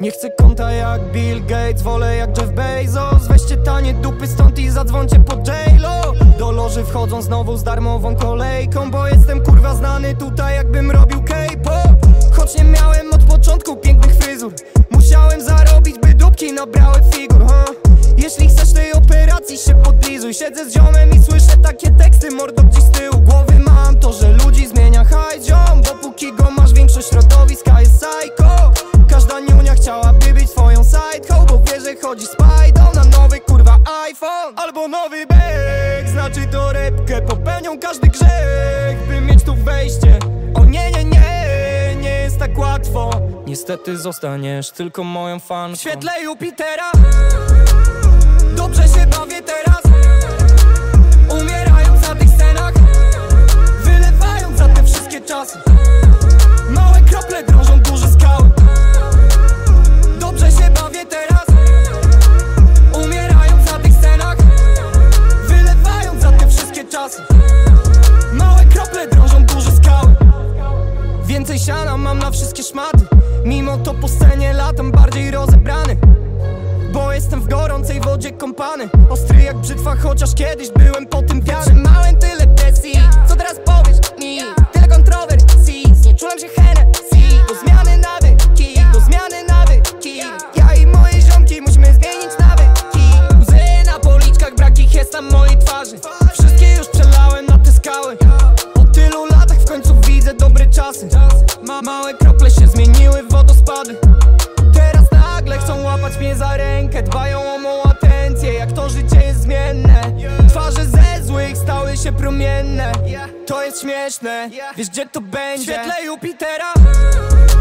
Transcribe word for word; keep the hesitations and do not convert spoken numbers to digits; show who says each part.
Speaker 1: Nie chcę konta jak Bill Gates, wolę jak Jeff Bezos. Weźcie tanie dupy stąd i zadzwońcie po J-Lo. Do loży wchodzą znowu z darmową kolejką, bo jestem kurwa znany tutaj jakbym robił K-pop. Choć nie miałem od początku pięknych fryzur, musiałem zarobić by dupki nabrały figur, ha? Jeśli chcesz tej operacji się podlizuj. Siedzę z ziomem i słyszę takie teksty, mordo gdzieś z tyłu głowy mam to, że ludzi zmienia high ziom. Dopóki go masz, większość środowiska jest psycho. Każda niunia chciałaby być twoją sideho, bo wie, że chodzi z pajdą na nowy kurwa iPhone albo nowy bag. Znaczy to repkę, popełnią każdy grzech, by mieć tu wejście. O nie, nie, nie, nie jest tak łatwo. Niestety zostaniesz tylko moją fanką. W świetle Jupitera dobrze się bawię teraz, umierając na tych scenach, wylewając za te wszystkie czasy. Małe krople drążą duże skały. Dobrze się bawię teraz, umierając na tych scenach, wylewając za te wszystkie czasy. Małe krople drążą duże skały. Więcej siana mam na wszystkie szmaty, mimo to po scenie latam bardziej rozebrany, bo jestem w gorącej wodzie kąpany. Ostry jak brzytwa, chociaż kiedyś byłem potępiany. Trzymałem tyle presji, co teraz powiesz mi? Tyle kontrowersji, znieczułem się Hennessy. Do zmiany nawyki, do zmiany nawyki. Ja i moje ziomki musimy zmienić nawyki. Łzy na policzkach, brak ich jest na mojej twarzy. Wszystkie już przelałem na te skały. Po tylu latach w końcu widzę dobre czasy. Ma małe krople się zmieniły w wodospady. Teraz nagle chcą łapać mnie za rękę, dbają o mą atencję, jak to życie jest zmienne. Twarze ze złych stały się promienne. To jest śmieszne, wiesz gdzie to będzie? W świetle Jupitera